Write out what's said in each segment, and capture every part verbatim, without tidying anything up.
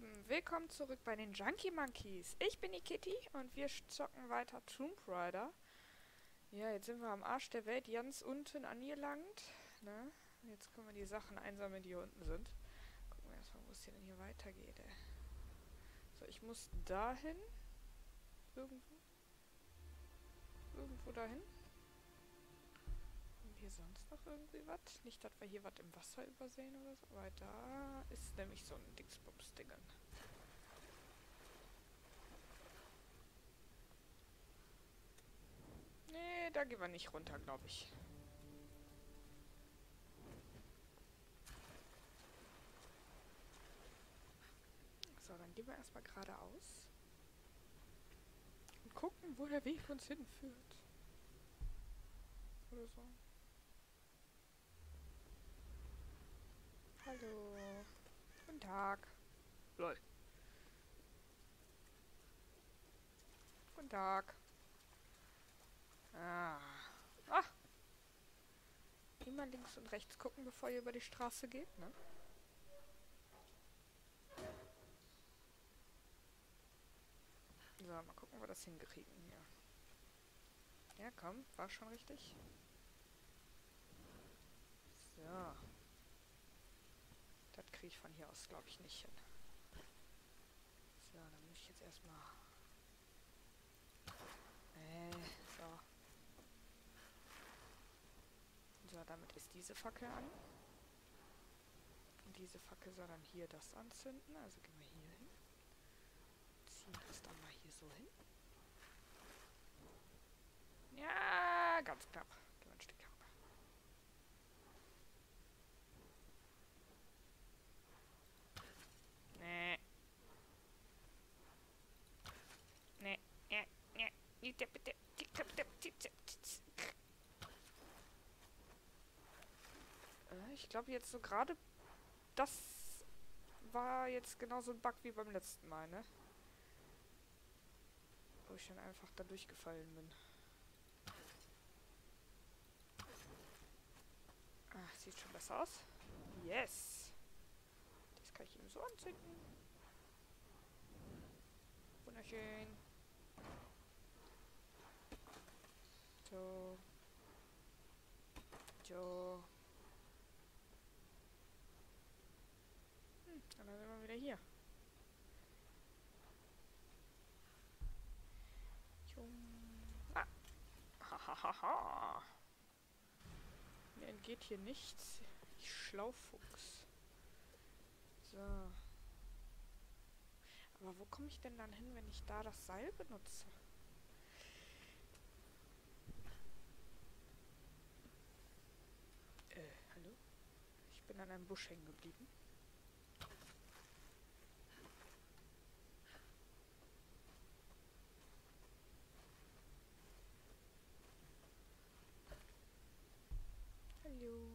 Lieben, willkommen zurück bei den Junkie Monkeys. Ich bin die Kitty und wir zocken weiter Tomb Raider. Ja, jetzt sind wir am Arsch der Welt ganz unten angelangt. Ne? Jetzt können wir die Sachen einsammeln, die hier unten sind. Gucken wir erstmal, wo es hier denn hier weitergeht. Ey. So, ich muss dahin. Irgendwo. Irgendwo dahin. Haben wir hier sonst noch irgendwie was? Nicht, dass wir hier was im Wasser übersehen oder so. Aber da ist nämlich so ein Dingsbums-Dingen. Nee, da gehen wir nicht runter, glaube ich. So, dann gehen wir erstmal geradeaus. Und gucken, wo der Weg uns hinführt. Oder so. Hallo. Guten Tag. Lol. Guten Tag. Ah. Ah. Immer links und rechts gucken, bevor ihr über die Straße geht, ne? So, mal gucken, ob wir das hinkriegen hier. Ja, komm, war schon richtig. So. Das kriege ich von hier aus, glaube ich, nicht hin. So, dann muss ich jetzt erstmal... Äh, so. So, damit ist diese Fackel an. Und diese Fackel soll dann hier das anzünden. Also gehen wir hier hin. Ziehen das dann mal hier so hin. Ja, ganz knapp. Gehen wir ein Stück herunter. Nee. Nee. Nee. Nee. Bitte, bitte. Ich glaube jetzt so gerade, das war jetzt genauso ein Bug wie beim letzten Mal, ne? Wo ich dann einfach da durchgefallen bin. Ah, sieht schon besser aus. Yes! Das kann ich eben so anzünden. Wunderschön. So. So. Hm, dann sind wir wieder hier. Ah. Hahaha. Mir entgeht hier nichts. Ich Schlaufuchs. So. Aber wo komme ich denn dann hin, wenn ich da das Seil benutze? Äh, hallo? Ich bin an einem Busch hängen geblieben. Hallo.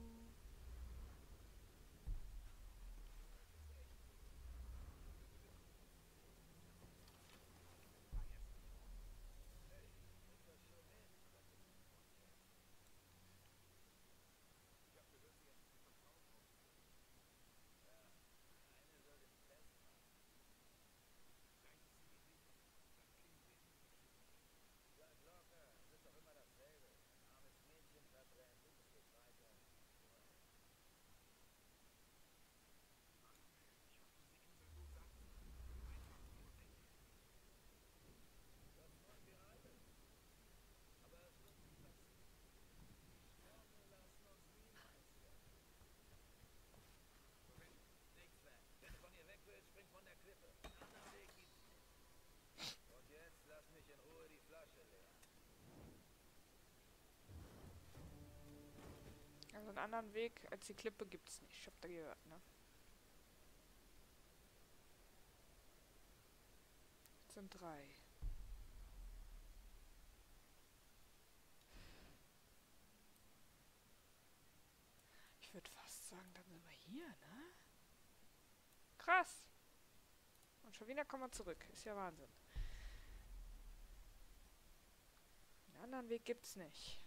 Also einen anderen Weg als die Klippe gibt's nicht. Ich hab da gehört, ne? Das sind drei. Ich würde fast sagen, dann sind wir hier, ne? Krass! Und schon wieder kommen wir zurück. Ist ja Wahnsinn. Einen anderen Weg gibt's nicht.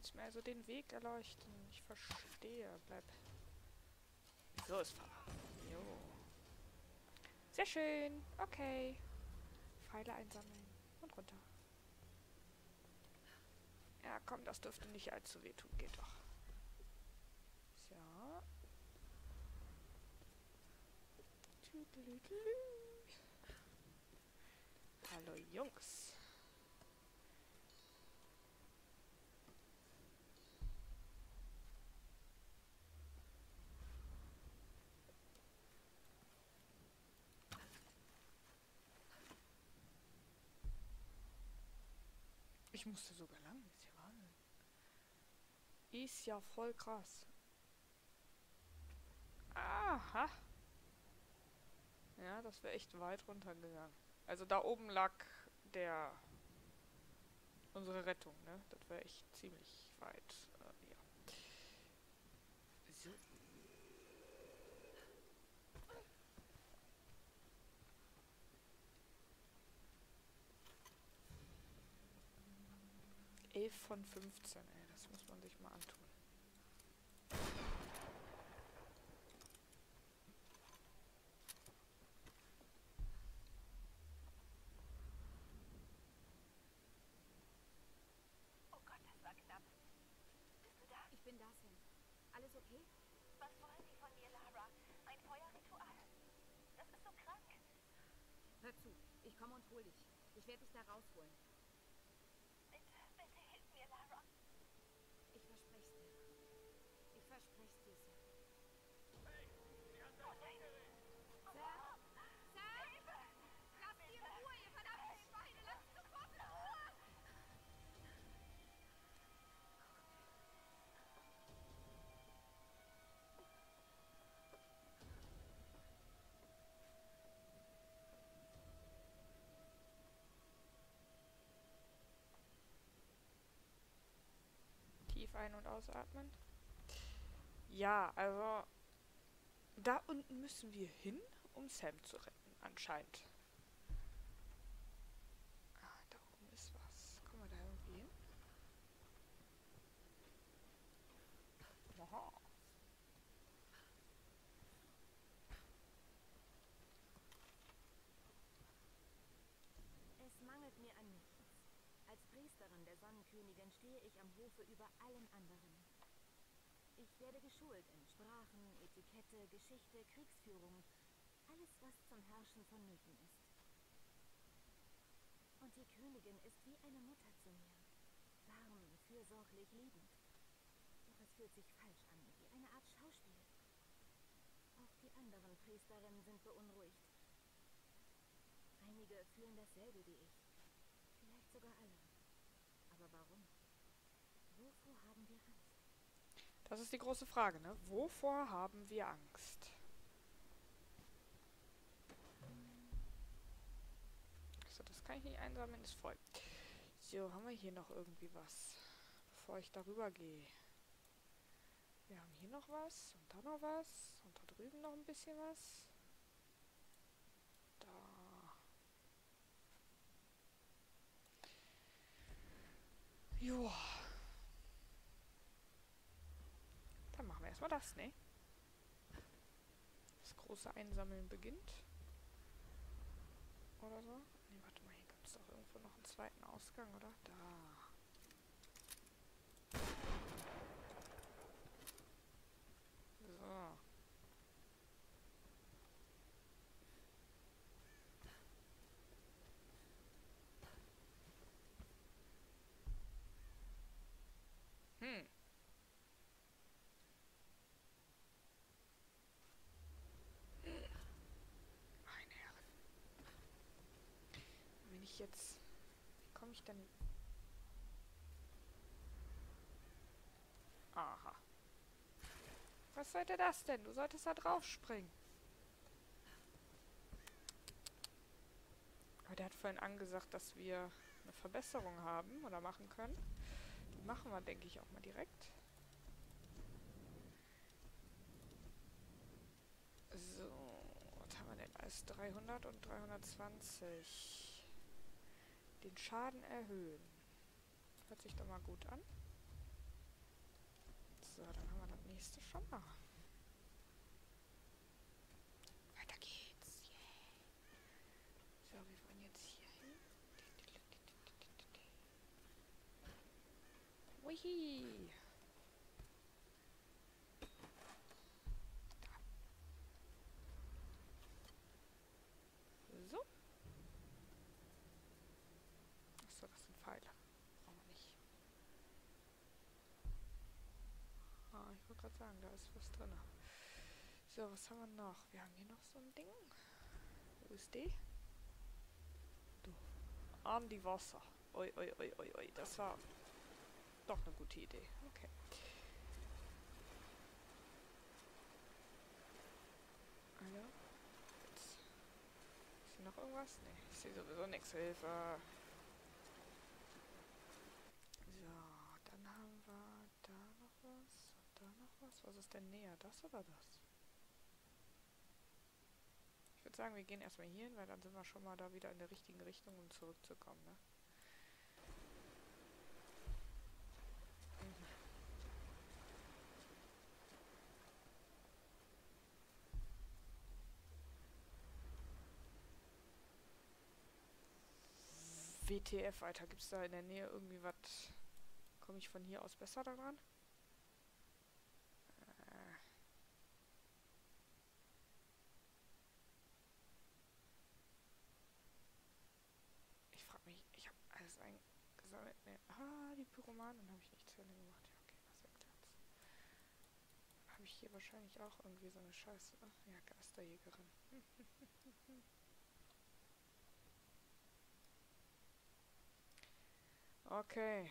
willst mir also den Weg erleuchten. Ich verstehe. Bleib. So ist Fahrrad. Jo. Sehr schön. Okay. Pfeile einsammeln. Und runter. Ja, komm, das dürfte nicht allzu wehtun. Geht doch. So. Tüdelüdelü. Hallo Jungs. Ich musste sogar lang. Ist ja Wahnsinn. Ist ja voll krass. Aha. Ja, das wäre echt weit runtergegangen. Also da oben lag der... unsere Rettung, ne? Das wäre echt ziemlich weit. Äh, ja. So. elf von fünfzehn, ey. Das muss man sich mal antun. Oh Gott, das war knapp. Bist du da? Ich bin da, Sam. Alles okay? Was wollen die von mir, Lara? Ein Feuerritual? Das ist so krank. Hör zu, ich komme und hol dich. Ich werde dich da rausholen. Bitte, bitte hilf mir, Lara. Ich verspreche dir. Ich verspreche dir, Sam. Oh nein. Oh, Sam? Sam? Hilfe! Lasst sie in Ruhe, ihr verdammten Schweine! Lasst sie sofort in Ruhe! Tief ein- und ausatmen. Ja, also... Da unten müssen wir hin, um Sam zu retten, anscheinend. Ah, da oben ist was. Kommen wir da irgendwie hin? Aha. Es mangelt mir an nichts. Als Priesterin der Sonnenkönigin stehe ich am Hofe über allen anderen. Ich werde geschult in Sprachen, Etikette, Geschichte, Kriegsführung. Alles, was zum Herrschen vonnöten ist. Und die Königin ist wie eine Mutter zu mir. Warm, fürsorglich, liebend. Doch es fühlt sich falsch an, wie eine Art Schauspiel. Auch die anderen Priesterinnen sind beunruhigt. Einige fühlen dasselbe wie ich. Vielleicht sogar alle. Aber warum? Wovor haben wir Angst? Das ist die große Frage, ne? Wovor haben wir Angst? So, das kann ich nicht einsammeln, ist voll. So, haben wir hier noch irgendwie was? Bevor ich darüber gehe. Wir haben hier noch was und da noch was und da drüben noch ein bisschen was. Da. Joa. Dann machen wir erstmal das, ne? Das große Einsammeln beginnt. Oder so. Ne, warte mal, hier gibt es doch irgendwo noch einen zweiten Ausgang, oder? Da. So. Hm. Mein Herr. Wenn ich jetzt... Wie komme ich denn... Aha. Was sollte das denn? Du solltest da drauf springen. Aber der hat vorhin angesagt, dass wir eine Verbesserung haben oder machen können. Die machen wir, denke ich, auch mal direkt. So, was haben wir denn als dreihundert und dreihundertzwanzig? Den Schaden erhöhen. Hört sich doch mal gut an. nächste schon mal. Weiter geht's. Yeah. So, wir wollen jetzt hier hin. Wihi. So. Achso, das sind Pfeile. Brauchen wir nicht. Ah, ich wollte gerade sagen, da ist was drin. So, was haben wir noch? Wir haben hier noch so ein Ding. Wo ist die? Du. An die Wasser. Ui, ui, ui, ui, ui. Das war doch eine gute Idee. Okay. Hallo? Jetzt. Ist hier noch irgendwas? Nee, ich sehe sowieso nichts. Hilfe. So, dann haben wir da noch was. Und da noch was. Was ist denn näher? Das oder das? Ich würde sagen, wir gehen erstmal hier hin, weil dann sind wir schon mal da wieder in der richtigen Richtung, um zurückzukommen, ne? Mhm. W T F, Alter. Gibt es da in der Nähe irgendwie was? Komme ich von hier aus besser daran? Äh. Ich frage mich, ich habe alles eingesammelt. Ne. Ah, die Pyromanen habe ich nicht zu Ende gemacht. Ja, okay, das erklärt's. Dann habe ich hier wahrscheinlich auch irgendwie so eine Scheiße. Ja, Geisterjägerin. Okay.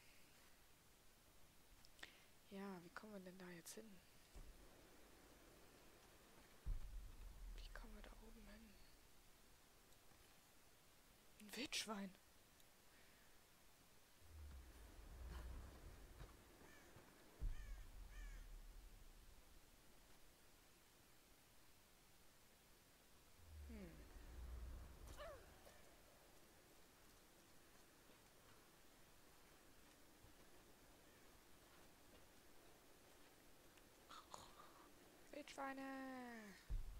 Ja, wie kommen wir denn da jetzt hin? Wie kommen wir da oben hin? Ein Wildschwein. Hm. Wildschweine.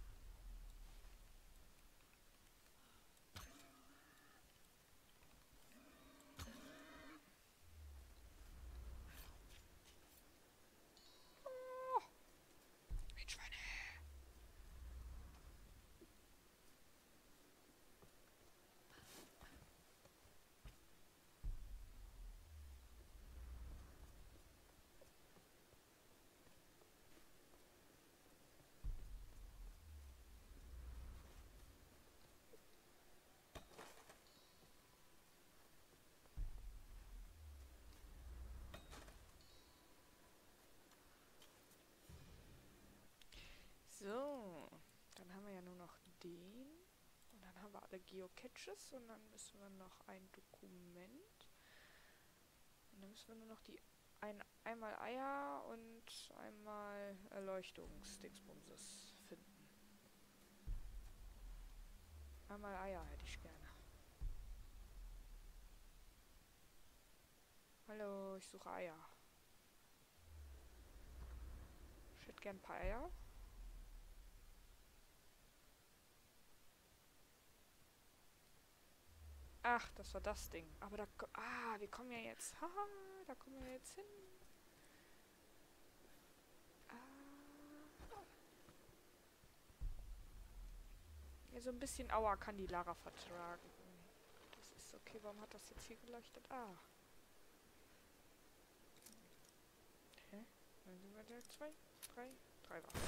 Oh, Wildschweine. So, dann haben wir ja nur noch den. Und dann haben wir alle Geocaches und dann müssen wir noch ein Dokument. Und dann müssen wir nur noch die ein, einmal Eier und einmal Erleuchtungsdingsbumses finden. Einmal Eier hätte ich gerne. Hallo, ich suche Eier. Ich hätte gern ein paar Eier. Ach, das war das Ding. Aber da... Ah, wir kommen ja jetzt... Haha, da kommen wir jetzt hin. Ah. Ja, so ein bisschen Aua kann die Lara vertragen. Das ist okay. Warum hat das jetzt hier geleuchtet? Ah. Hä? Dann sind wir da zwei, drei, drei war.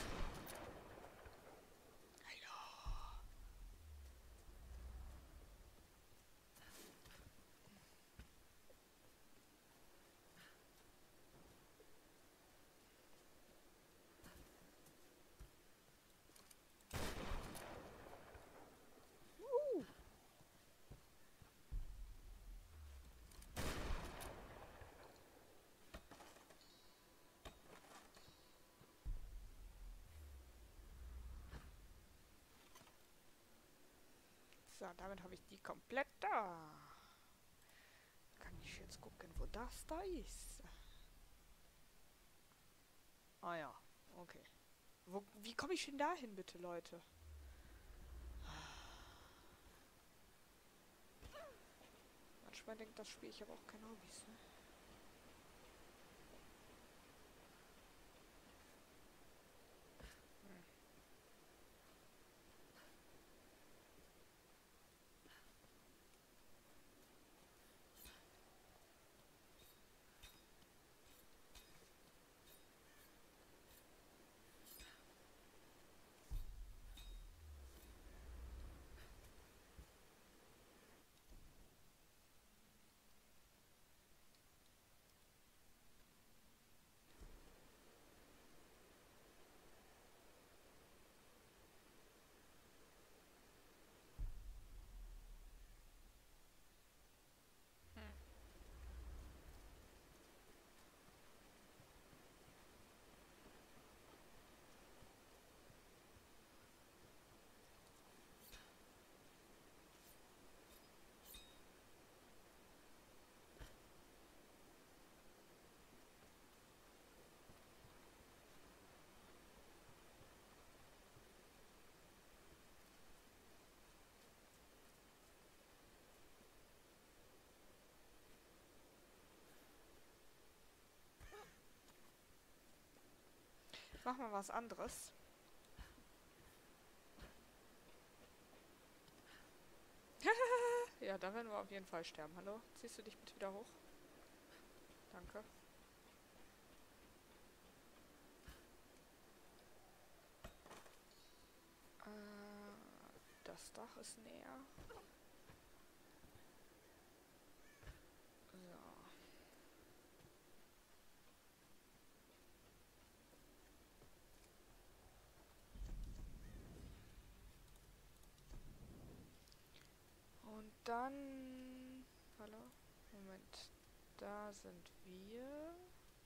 So, damit habe ich die komplett da. Kann ich jetzt gucken, wo das da ist. Oh Ah ja, okay. Wo, wie komme ich denn da hin, bitte, Leute? Manchmal denkt das Spiel, ich habe auch keine Hobbys, ne? Ich mach mal was anderes. Ja, da werden wir auf jeden Fall sterben. Hallo? Ziehst du dich bitte wieder hoch? Danke. Äh, das Dach ist näher. So. Und dann... Hallo? Moment. Da sind wir.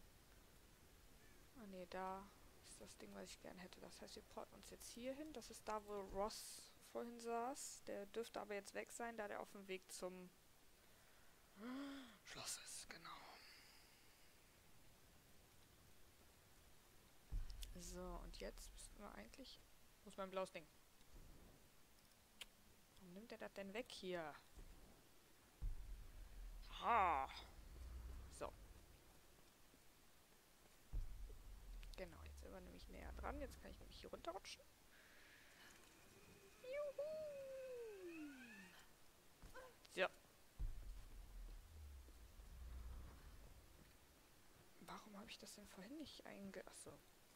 Ah ne, da ist das Ding, was ich gern hätte. Das heißt, wir porten uns jetzt hier hin. Das ist da, wo Ross vorhin saß. Der dürfte aber jetzt weg sein, da der auf dem Weg zum Schloss ist. Genau. So, und jetzt müssten wir eigentlich... Wo ist mein blaues Ding? Warum nimmt er das denn weg hier? Ha! So. Genau, jetzt sind wir nämlich näher dran. Jetzt kann ich nämlich hier runterrutschen. Juhu! So. Warum habe ich das denn vorhin nicht einge... Achso.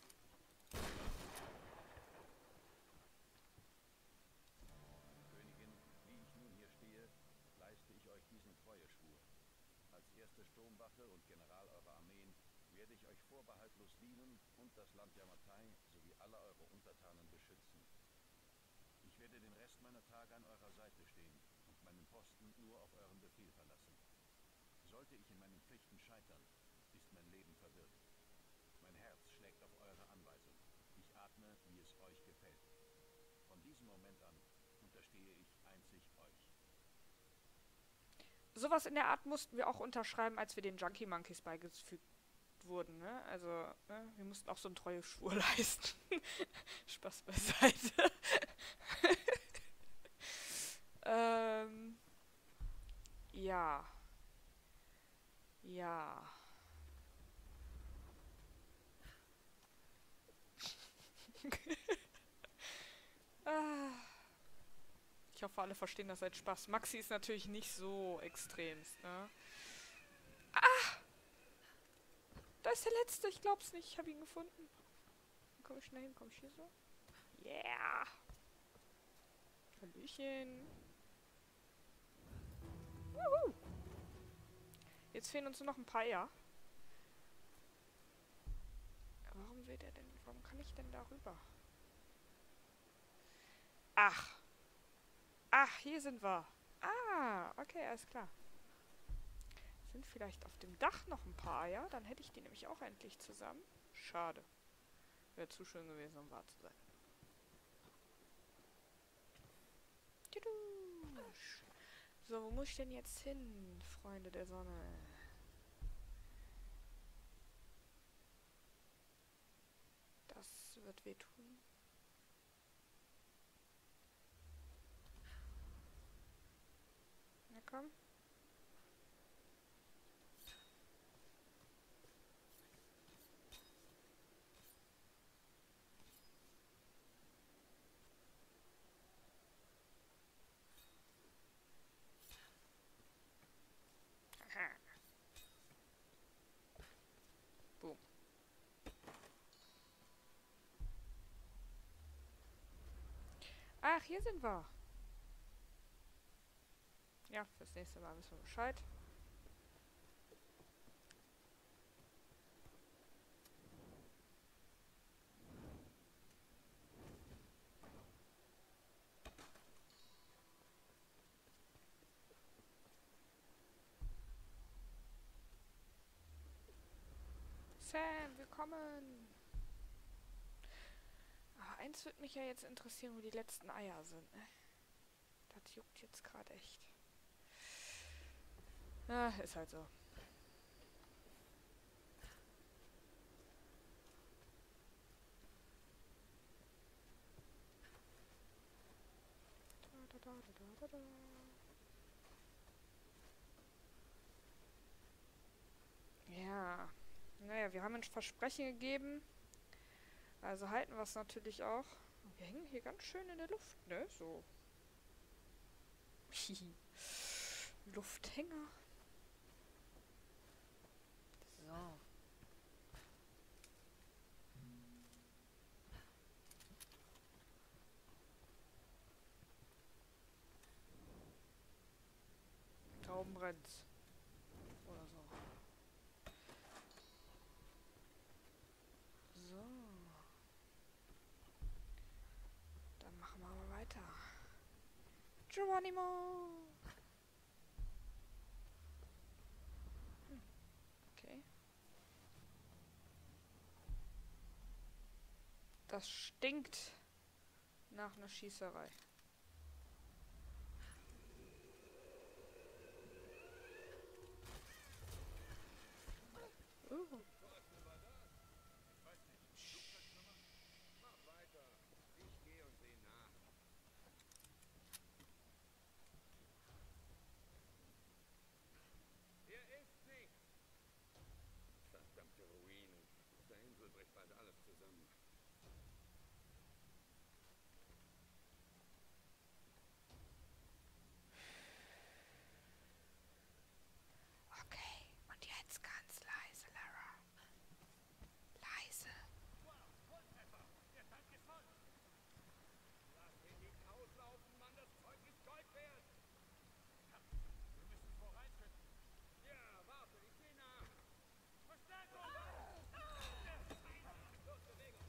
Königin, wie ich nun hier stehe, leiste ich euch diesen Treueschwur. Als erste Sturmwache und General eurer Armeen werde ich euch vorbehaltlos dienen und das Land Yamatai sowie alle eure Untertanen beschützen. Ich werde den Rest meiner Tage an eurer Seite stehen und meinen Posten nur auf euren Befehl verlassen. Sollte ich in meinen Pflichten scheitern, ist mein Leben verwirrt. Mein Herz schlägt auf eure Anweisung. Ich atme, wie es euch gefällt. Von diesem Moment an unterstehe ich einzig euch. Sowas in der Art mussten wir auch unterschreiben, als wir den Junkie Monkeys beigefügt wurden, ne? Also, ne? Wir mussten auch so einen Treueschwur leisten. Spaß beiseite. ähm. Ja. Ja. ah. Ich hoffe, alle verstehen das als Spaß. Maxi ist natürlich nicht so extremst, ne? Ah! Da ist der letzte, ich glaub's nicht. Ich habe ihn gefunden. Komm ich schnell hin? Komm ich hier so? Yeah! Hallöchen. Wuhu! Jetzt fehlen uns nur noch ein paar Eier. Warum will der denn? Warum kann ich denn da rüber? Ach! Ach, hier sind wir. Ah, okay, alles klar. Sind vielleicht auf dem Dach noch ein paar Eier? Dann hätte ich die nämlich auch endlich zusammen. Schade. Wäre zu schön gewesen, um wahr zu sein. Tudusch. So, wo muss ich denn jetzt hin, Freunde der Sonne? wird wehtun. Na komm. Boom. Ach, hier sind wir. Ja, fürs nächste Mal wissen wir Bescheid. Sam, willkommen! Aber eins würde mich ja jetzt interessieren, wo die letzten Eier sind, ne? Das juckt jetzt gerade echt. Ah, ist halt so. Da, da, da, da, da, da. Ja. Naja, wir haben ein Versprechen gegeben. Also halten wir es natürlich auch. Wir hängen hier ganz schön in der Luft, ne? So. Lufthänger. So. Tauben brennt's. Oder so. So. Dann machen wir mal weiter. Geronimo! Hm. Okay. Das stinkt nach einer Schießerei. Oh. Mach weiter. Ich gehe und sehe nach. Hier ist nichts. Verdammte Ruinen. Auf der Insel bricht bald alles zusammen. Okay, und jetzt ganz leise, Lara. Leise. Lass den nicht auslaufen, Mann. Das Zeug ist Gold wert. Wir müssen voranschreiten. Ja, warte. Ich sehe nach. Verstärkung! Los, Bewegung.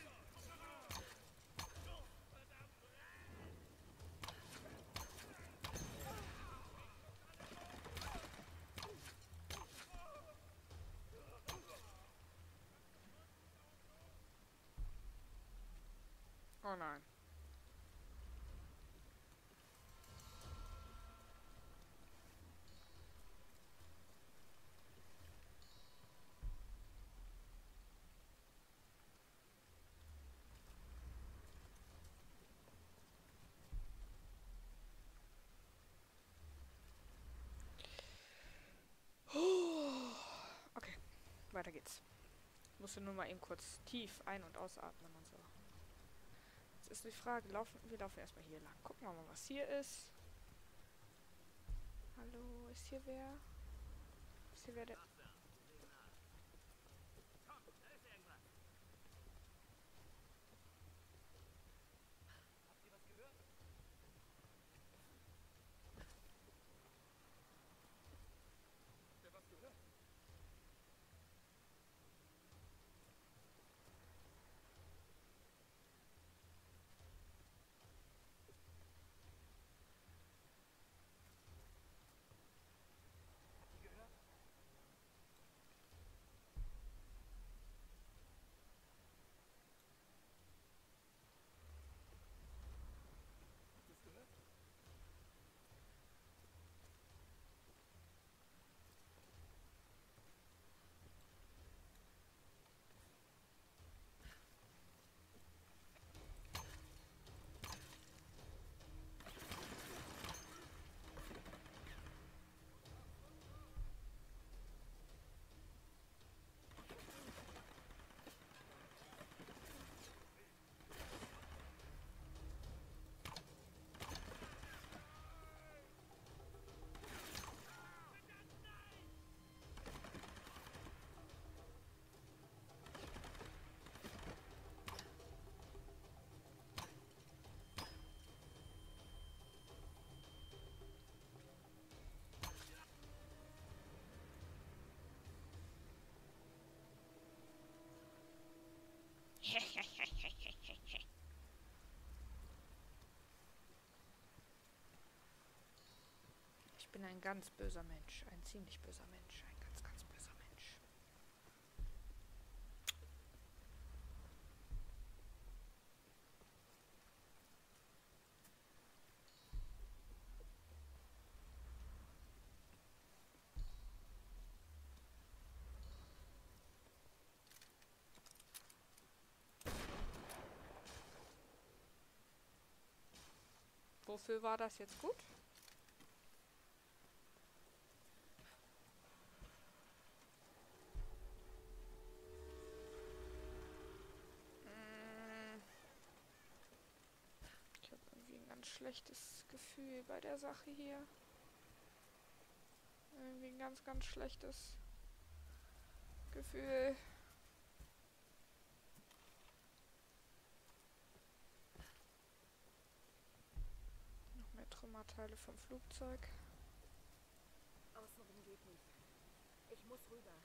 Oh nein. Okay, weiter geht's. Ich musste nur mal eben kurz tief ein- und ausatmen und so. Jetzt ist die Frage, laufen, wir laufen erstmal hier lang. Gucken wir mal, was hier ist. Hallo, ist hier wer? Ist hier wer der... Habt ihr was gehört? Habt ihr was gehört? Habt ihr gehört? Ich bin ein ganz böser Mensch. Ein ziemlich böser Mensch. Ein ganz, ganz böser Mensch. Wofür war das jetzt gut? Ich habe irgendwie ein ganz schlechtes Gefühl bei der Sache hier. Irgendwie ein ganz, ganz schlechtes Gefühl. Noch mehr Trümmerteile vom Flugzeug. Außenrum geht nicht. Ich muss rüber.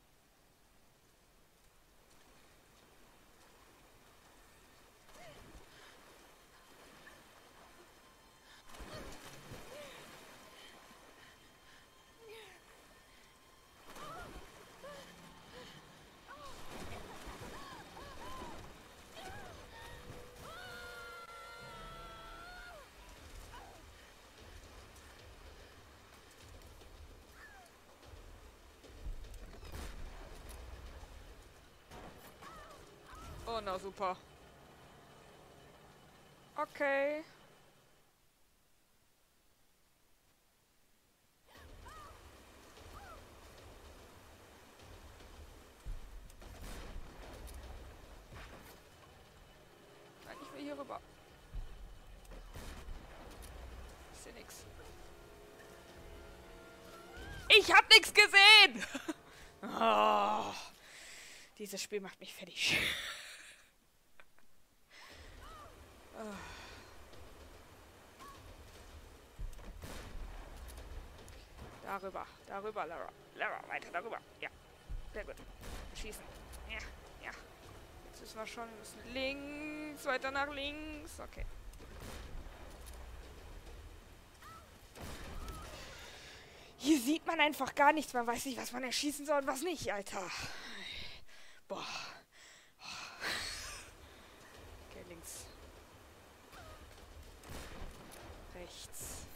Oh, na super. Okay. Nein, ich will hier rüber. Ich sehe nix. Ich hab nix gesehen! Oh, dieses Spiel macht mich fertig. Oh. Darüber, darüber, Lara. Lara, weiter darüber. Ja, sehr gut. Schießen. Ja, ja. Jetzt wissen wir schon, wir müssen links, weiter nach links. Okay. Hier sieht man einfach gar nichts. Man weiß nicht, was man erschießen soll und was nicht, Alter. Boah. Okay, links. Rechts.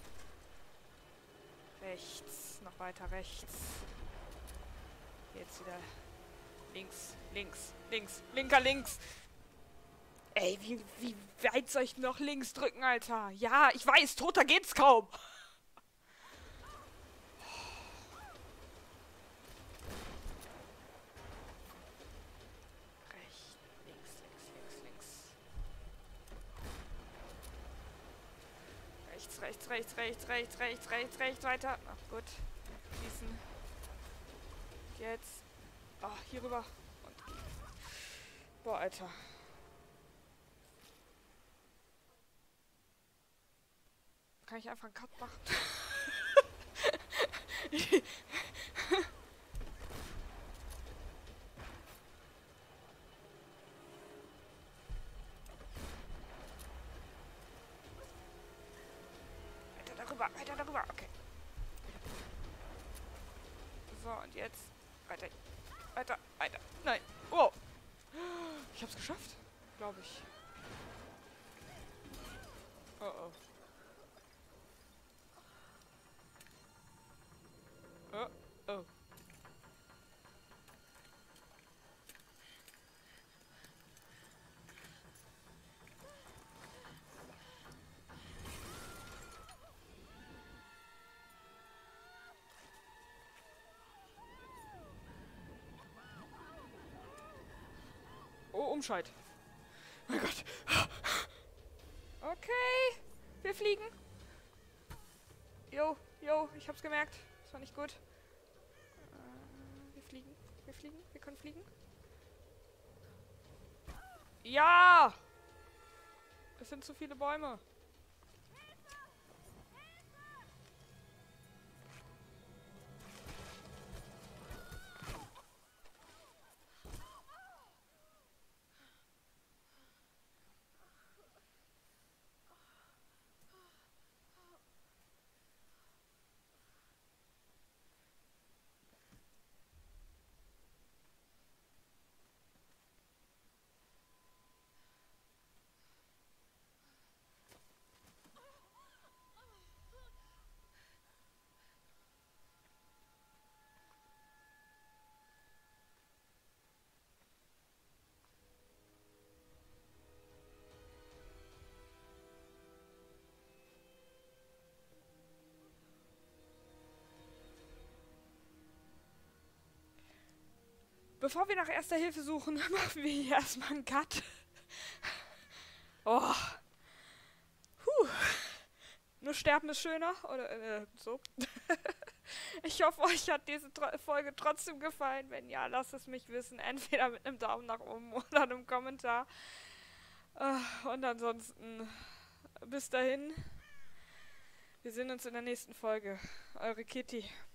Rechts. Noch weiter rechts. Jetzt wieder links, links, links, linker links. Ey, wie, wie weit soll ich noch links drücken, Alter? Ja, ich weiß, toter geht's kaum. Rechts, links, links, links, links. Rechts, rechts, rechts, rechts, rechts, rechts, rechts, rechts, weiter. Ach gut. Schießen. Jetzt. Oh, hier rüber. Und. Boah, Alter. Kann ich einfach einen Cut machen? Weiter darüber, weiter darüber, okay. So, und jetzt weiter, weiter, weiter. Nein, wow. Ich hab's geschafft, glaube ich. Oh oh. Oh oh. Oh, Umscheid. Mein Gott. Okay. Wir fliegen. Jo, jo, ich hab's gemerkt. Das war nicht gut. Äh, wir fliegen. Wir fliegen. Wir können fliegen. Ja! Es sind zu viele Bäume. bevor wir nach Erster Hilfe suchen, machen wir hier erstmal einen Cut. Oh. Puh. Nur sterben ist schöner, oder äh, so. Ich hoffe, euch hat diese Tro- Folge trotzdem gefallen. Wenn ja, lasst es mich wissen. Entweder mit einem Daumen nach oben oder einem Kommentar. Äh, und ansonsten, bis dahin. Wir sehen uns in der nächsten Folge. Eure Kitty.